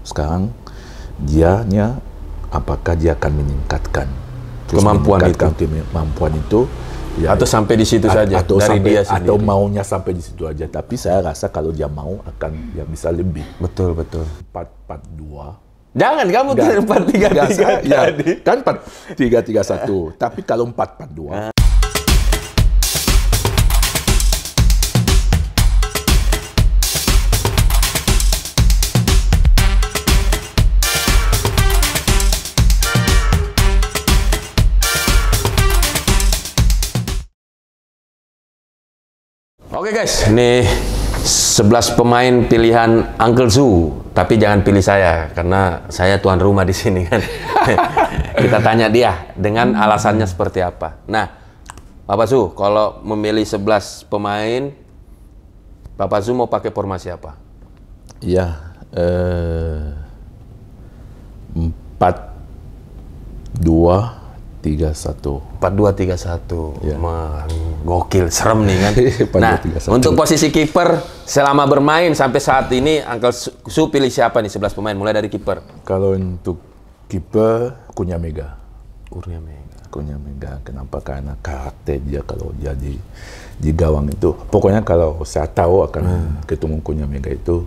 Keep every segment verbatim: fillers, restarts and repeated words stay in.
Sekarang dianya apakah dia akan meningkatkan terus kemampuan meningkatkan itu, kemampuan itu ya, atau sampai di situ saja atau dari sampai, dia sendiri. Atau maunya sampai di situ aja. Tapi saya rasa kalau dia mau akan ya bisa lebih. Betul betul. empat empat dua. Jangan kamu tuh empat tiga tiga ya, kan empat tiga tiga satu. Tapi kalau empat empat dua. Oke guys, ini sebelas pemain pilihan Uncle Zu, tapi jangan pilih saya karena saya tuan rumah di sini kan. Kita tanya dia dengan alasannya seperti apa. Nah, Bapak Zu, kalau memilih sebelas pemain, Bapak Zu mau pakai formasi apa? Iya, eh, empat dua tiga satu. empat dua tiga satu. Ya. Gokil, serem nih kan. empat, Nah, dua, tiga, satu. untuk posisi kiper selama bermain sampai saat ini Uncle Zu pilih siapa nih sebelas pemain mulai dari kiper? Kalau untuk kiper Kurnia Mega. Kurnia Mega. Kurnia Mega. Kenapa? Karena karakter dia kalau dia di, di gawang itu. Pokoknya kalau saya tahu akan hmm. ketemu Kurnia Mega itu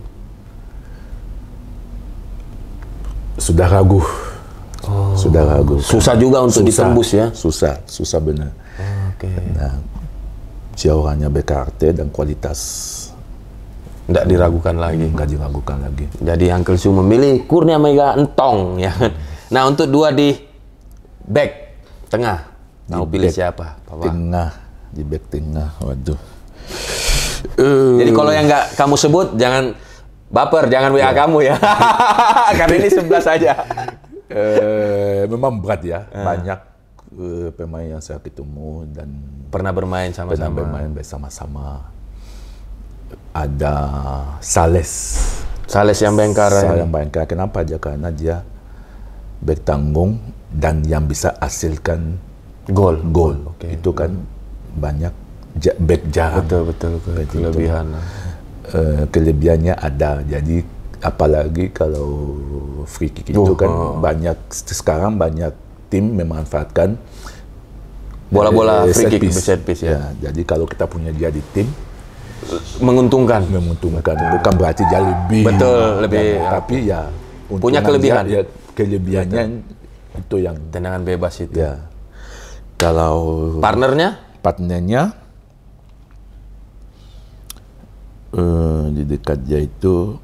sudah ragu. Oh, sudah ragu. Susah juga untuk susah, ditembus ya? Susah, susah benar. Oh, Oke. Okay. Nah, dia orangnya berkarakter dan kualitas. Nggak diragukan lagi. Nggak diragukan lagi. Jadi Uncle Zu memilih Kurnia Mega Entong ya. Nah, untuk dua di back tengah, mau pilih siapa? Papa? Tengah, di back tengah. Waduh. Uh. Jadi kalau yang nggak kamu sebut jangan baper, jangan W A ya. Kamu ya. Karena ini sebelas saja. Uh, memang berat ya, uh. banyak uh, pemain yang saya ketemu dan pernah bermain sama-sama. Pernah bermain bersama-sama. Ada Sales. Sales yang Bayangkara. Sales yang Bayangkara. Kenapa aja? Karena dia bertanggung dan yang bisa hasilkan gol. Gol. Okay. Itu kan banyak back jarang. Betul betul. betul. Kelebihan. Uh, kelebihannya ada. Jadi apalagi kalau free kick itu oh, kan oh. banyak sekarang banyak tim memanfaatkan bola-bola eh, free kick set piece ya. ya. Jadi kalau kita punya dia di tim menguntungkan, menguntungkan betul. Bukan berarti dia lebih betul lebih ya, tapi ya punya kelebihan. Dia, ya kelebihannya betul. Itu yang tendangan bebas itu. Ya. Kalau partnernya, partnernya uh, di dekat dia itu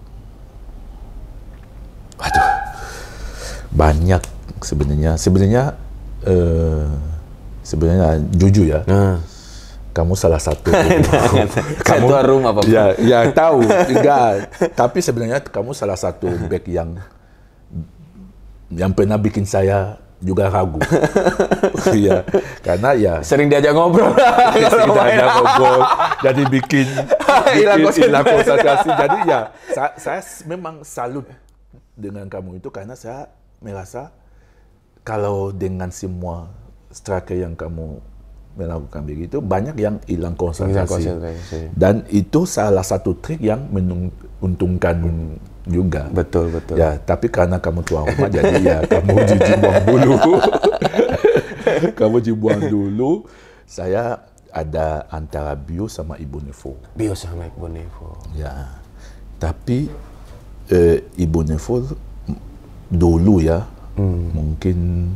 waduh, banyak sebenarnya. Sebenarnya, uh, sebenarnya jujur ya. Hmm. Kamu salah satu. Kamu tuan rumah apa? Ya, ya tahu. Enggak. Tapi sebenarnya kamu salah satu back yang yang pernah bikin saya juga ragu. Iya, karena ya sering diajak ngobrol. sering diajak ngobrol. Jadi bikin hilang konsentrasi. Jadi ya, saya, saya memang salut dengan kamu itu karena saya merasa kalau dengan semua striker yang kamu melakukan begitu banyak yang hilang konsentrasi. konsentrasi dan itu salah satu trik yang menguntungkan juga. Betul betul ya, tapi karena kamu tuan rumah jadi ya kamu dibuang dulu. Kamu dibuang dulu. Saya ada antara Bio sama Ibu Nevo. Bio sama Ibu Nevo ya, tapi Uh, Ibu Nevo dulu ya hmm. mungkin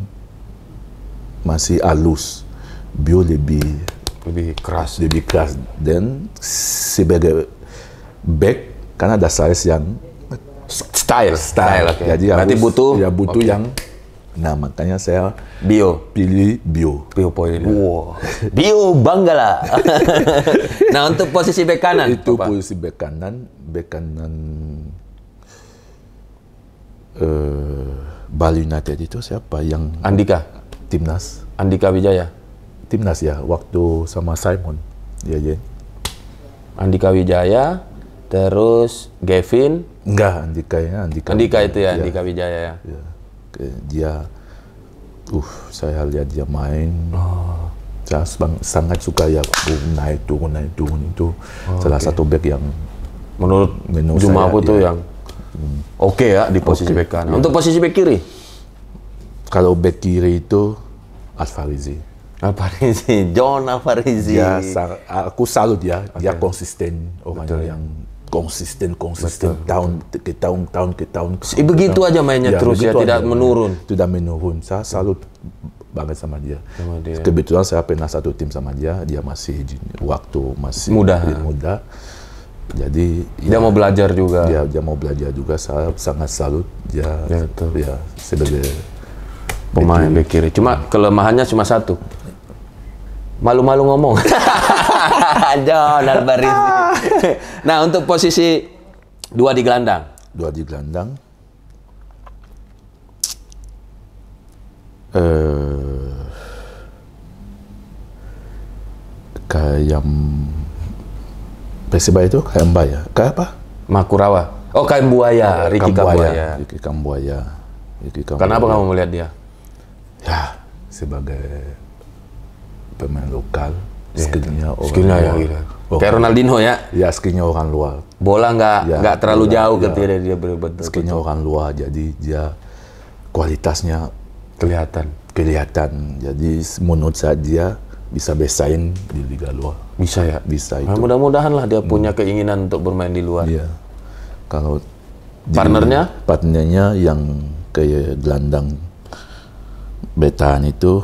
masih halus, Bio lebih lebih keras, lebih keras dan sebagai back karena ada size yang style, style. Okay. Jadi berarti harus, butuh, ya butuh okay. yang, nah makanya saya Bio pilih Bio. Bio poin. Wow. Bio Banggala. Nah untuk posisi back kanan itu apa? Posisi back kanan, back kanan. Uh, Bali United itu siapa yang Andika timnas Andika Wijaya timnas ya waktu sama Simon ya ya Andika Wijaya terus Gavin enggak Andika ya Andika Andika itu ya, ya Andika Wijaya ya, ya. Dia uh saya lihat dia main oh. Saya sangat suka ya turun naik turun naik turun itu oh, salah okay. satu back yang menurut menurut Juma aku tuh ya, yang Oke ya di posisi Oke, bek kanan. iya. Untuk posisi bek kiri? Kalau bek kiri itu Alfarizi. Alfarizi, John Alfarizi. Dia sang- aku salut dia, dia konsisten orangnya yang konsisten konsisten tahun ke tahun tahun ke tahun. Eh, begitu aja mainnya terus ya, begitu tidak aja. menurun. Tidak menurun. Saya salut banget sama dia. Sama dia. Kebetulan saya pernah satu tim sama dia, dia masih waktu masih Muda. muda. Jadi Dia mau belajar juga. dia dia mau belajar juga. Saya sangat salut dia. Ya, betul. Ya, sebagai Pemain bek kiri. Cuma kelemahannya cuma satu. Malu-malu ngomong. John Alfarizi. Nah, untuk posisi dua di gelandang. dua di gelandang. Eh, kayak Persibaya itu kayak Mbak ya? Kayak apa? Makurawa. Oh, Kaim Buaya, Ricky Kambuaya. Ricky Kambuaya. Ricky Kambuaya. Kenapa kamu melihat dia? Ya, sebagai pemain lokal, skillnya orang Skillnya ya, luar. gila. Oh, Kayak Ronaldinho ya. ya skillnya orang luar. Bola nggak Ya, nggak terlalu bola, jauh ya. ketika dia betul Skillnya orang luar, jadi dia kualitasnya kelihatan. kelihatan. Jadi menurut saya dia bisa bersaing di liga luar. Bisa ya. Bisa Nah, itu. mudah-mudahan lah dia punya keinginan untuk bermain di luar. Iya. Kalau di- Partnernya? partnernya yang kayak gelandang bertahan itu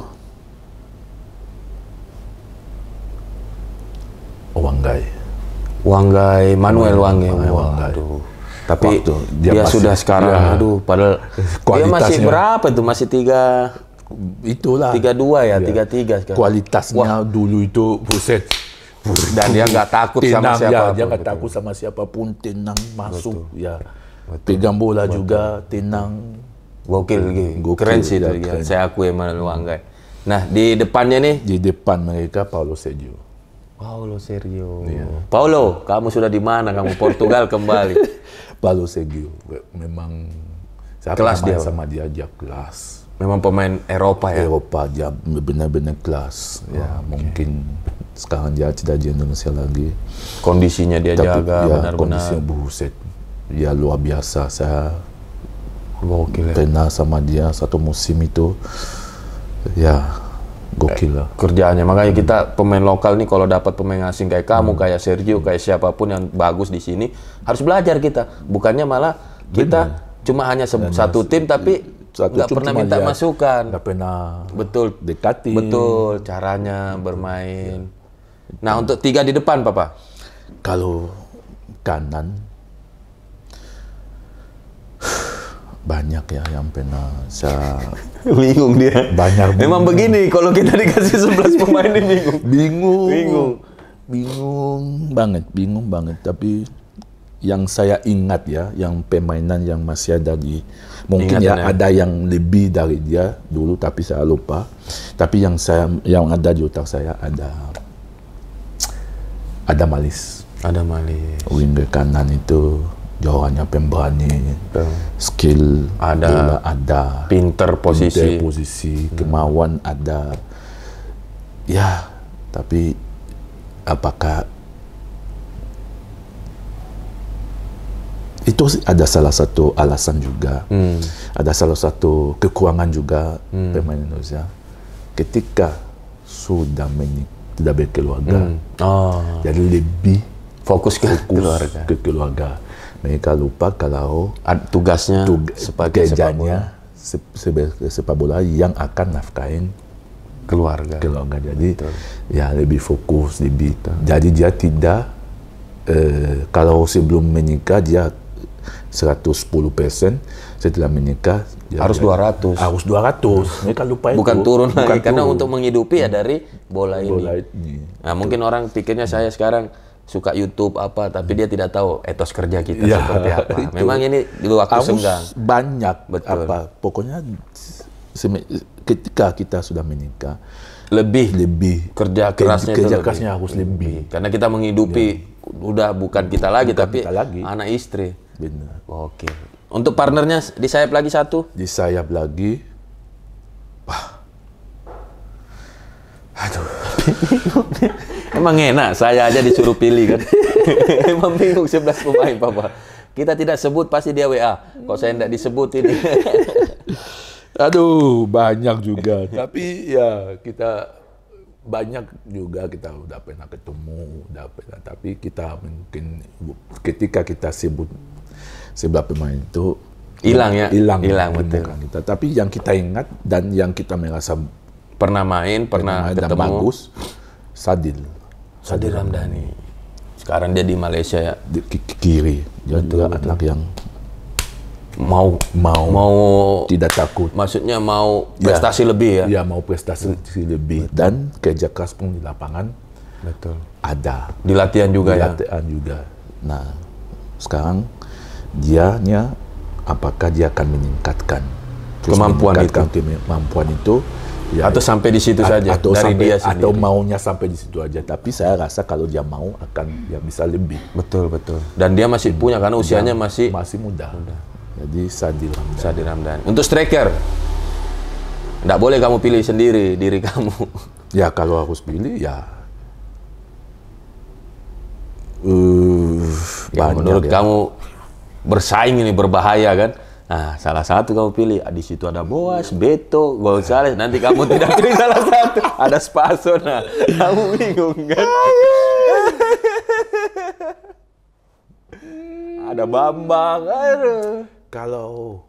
Wanggai. Wanggai, Manuel Wanggai. Manuel Wah, Wanggai. aduh. Tapi Waktu dia, dia masih- sudah sekarang, ya. aduh, padahal dia masih Kualitasnya. berapa tuh? Masih tiga, Itulah. tiga dua ya, Iya. tiga tiga sekarang. Kualitasnya dulu itu buset. Dan dia nggak takut sama Tenang, siapapun. ya, dia nggak Betul. takut sama siapapun, tenang masuk, ya. Pegang bola juga tenang. Gokil, gitu. Gokil, Keren sih itu. ya, dia. keren. Saya akui Manuel Wanggai. Nah, di depannya nih, Di depan mereka Paulo Sergio. Paulo Sergio. Paulo, kamu sudah di mana? Kamu Portugal kembali. Paulo Sergio memang saya Kelas pernah main dia, sama dia, dia kelas. Memang pemain Eropa ya. Eropa dia benar-benar kelas. Ya, mungkin sekarang dia tidak di Indonesia lagi. Kondisinya dia Tapi jaga ya, benar-benar. kondisinya buset. Ya luar biasa. Saya Gokil ya. pernah sama dia satu musim itu. Ya, gokil lah. Kerjaannya. Makanya kita pemain lokal nih kalau dapat pemain asing kayak kamu, kayak Sergio, kayak siapapun yang bagus di sini, harus belajar kita. Bukannya malah kita cuma hanya se- satu tim tapi Satu nggak tim pernah cuma minta lihat, masukan. nggak pernah Betul. dekati. Betul, caranya bermain. Nah, untuk tiga di depan, Papa. Kalau kanan banyak ya yang pernah saya Bingung dia. banyak Memang begini, kalau kita dikasih sebelas pemain ini bingung. bingung Bingung. bingung banget bingung banget tapi yang saya ingat ya yang permainan yang masih ada di mungkin Ingatan ya ya? ada yang lebih dari dia dulu tapi saya lupa tapi yang saya yang ada di otak saya ada ada Malis Ada Mali. winger kanan itu jawabannya pemberani skill Ada. bola ada Pinter posisi. Pintar posisi kemauan ada ya tapi apakah itu sih ada salah satu alasan juga Hmm. ada salah satu kekurangan juga pemain Indonesia ketika sudah menik tidak berkeluarga Oh, jadi lebih fokus ke fokus keluarga. ke keluarga mereka lupa kalau Ad- tugasnya tug- sebagai sepak bola. kerjanya se- sebagai sepak bola yang akan nafkahin keluarga. keluarga jadi ya lebih fokus lebih jadi dia tidak eh, kalau sebelum menikah dia seratus sepuluh persen setelah menikah dia Harus dia- dua ratus. harus dua ratus mereka lupa Bukan itu turun lagi Bukan karena turun. untuk menghidupi ya dari bola ini. bola ini Nah, mungkin orang pikirnya saya sekarang suka YouTube apa, tapi dia tidak tahu etos kerja kita Ya, seperti apa. itu. Memang ini di waktu harus senggang. banyak Betul. apa pokoknya seme- ketika kita sudah menikah Lebih lebih kerja ke- kerasnya itu kerja lebih. kerasnya harus lebih Karena kita menghidupi udah bukan kita lagi tapi kita lagi. anak istri. benar Oke. Untuk partnernya di sayap lagi satu. di sayap lagi Emang enak, saya aja disuruh pilih kan. Emang bingung sebelas pemain, Papa. kita tidak sebut pasti dia W A. Kok saya tidak disebut ini? Aduh, banyak juga. Tapi ya kita banyak juga kita udah pernah ketemu, udah pernah. Tapi kita mungkin ketika kita sebut sebelah pemain itu hilang ya, hilang, hilang betul. Kita. Tapi yang kita ingat dan yang kita merasa pernah main, pernah, pernah ketemu, dan bagus, Sadil. Sadil Ramdhani. Sekarang dia di Malaysia ya. Di kiri. Dia juga anak yang mau mau mau tidak takut. Maksudnya mau prestasi ya, lebih ya. Iya, mau prestasi hmm. lebih dan kerja keras pun di lapangan. Betul. Ada. Di latihan juga di ya. Latihan juga. Nah, sekarang dianya apakah dia akan meningkatkan kemampuan meningkatkan itu kemampuan itu ya, atau sampai di situ saja atau dari sampai, dia sendiri. Atau maunya sampai di situ aja. Tapi saya rasa kalau dia mau akan ya bisa lebih. Betul, betul. Dan dia masih punya karena usianya masih masih muda. muda. Jadi Sadil Ramdhani. Sadil Ramdhani. Untuk striker, nggak boleh kamu pilih sendiri diri kamu. Ya kalau harus pilih ya, uh, yang menurut ya. kamu bersaing ini berbahaya kan? Nah, salah satu kamu pilih. Di situ ada Boas, Beto, Gonzales. Nanti kamu tidak pilih salah satu. Ada Spaso. Nah, kamu bingung kan? Ada Bambang. Aduh. Kalau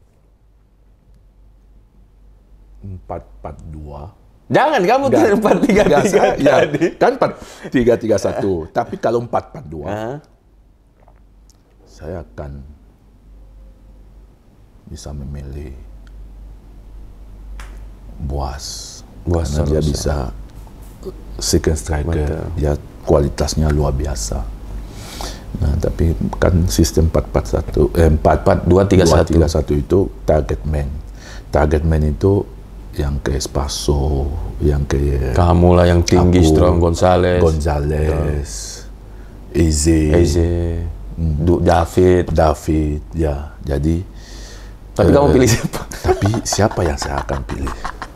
empat empat dua, jangan kamu tidak empat tiga tiga ya, kan empat tiga tiga satu. Tapi kalau empat empat dua, uh-huh. saya akan bisa memilih Boas. Boas karena dia bisa second striker. Betul. Dia kualitasnya luar biasa. Nah, tapi kan sistem empat empat satu, eh, empat dua tiga satu itu target man. Target man itu yang ke Spaso, yang ke kamu lah yang tinggi, aku, strong, Gonzales, Gonzales, Eze, Eze, hmm. David, David, ya. Jadi, tapi uh, kamu pilih siapa? Tapi siapa yang saya akan pilih?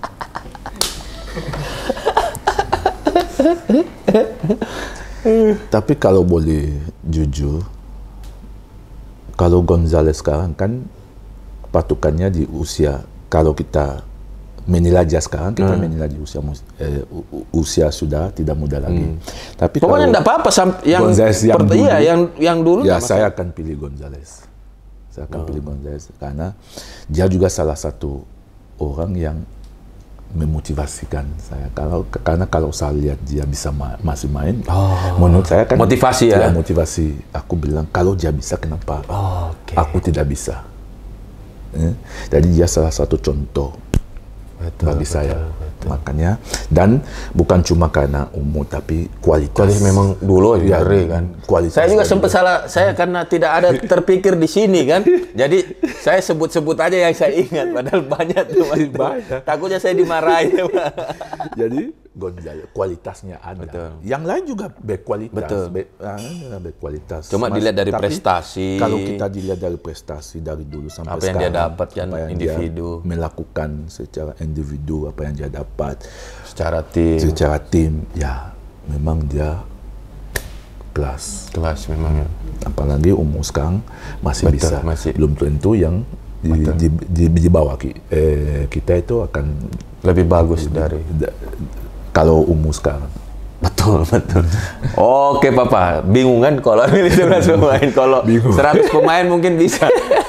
Tapi kalau boleh jujur, kalau Gonzales sekarang kan patukannya di usia, kalau kita menilai dia sekarang, kita hmm. menilai di usia eh, usia sudah tidak muda lagi. Hmm. Tapi pokoknya enggak apa-apa yang Gonzales yang dulu, iya, yang yang dulu ya saya akan pilih Gonzales. Saya akan oh. pilih Gonzales karena dia juga salah satu orang yang memotivasikan saya. Kalau karena kalau saya lihat dia bisa ma masih main, oh. menurut saya kan motivasi ya. Motivasi. Aku bilang kalau dia bisa kenapa oh, okay. aku tidak bisa. Eh? Jadi dia salah satu contoh betul, bagi betul, saya. Betul. Makanya dan bukan cuma karena umur tapi kualitas. Kualitas memang dulu ya, kan. Kualitas saya juga sempat salah. Saya karena tidak ada terpikir di sini kan. Jadi saya sebut-sebut aja yang saya ingat. Padahal banyak tuh. Banyak. Takutnya saya dimarahin. Jadi Gonzales kualitasnya ada. Betul. Yang lain juga berkualitas. Betul. Be, ah, berkualitas. Cuma Mas, dilihat dari prestasi. Kalau kita dilihat dari prestasi dari dulu sampai apa yang sekarang. Dia dapat kan individu. Dia melakukan secara individu apa yang dia dapat. Secara tim. Secara tim, ya memang dia kelas. Kelas memang ya. Apalagi umur sekarang masih betul, bisa. Masih. Belum tentu yang di, di, di, di bawah eh, kita itu akan lebih bagus lebih, dari da, kalau umur sekarang. Betul, betul. Oke, Papa. Bingung kan kalau milih sebelas pemain? Kalau seratus pemain mungkin bisa.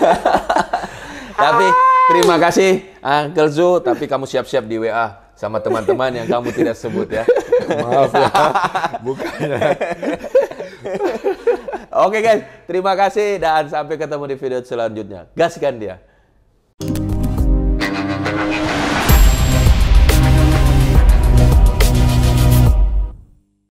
Tapi terima kasih Uncle Zu, tapi kamu siap-siap di W A sama teman-teman yang kamu tidak sebut ya. Maaf ya. Bukannya. Oke guys, terima kasih dan sampai ketemu di video selanjutnya. Gaskan dia.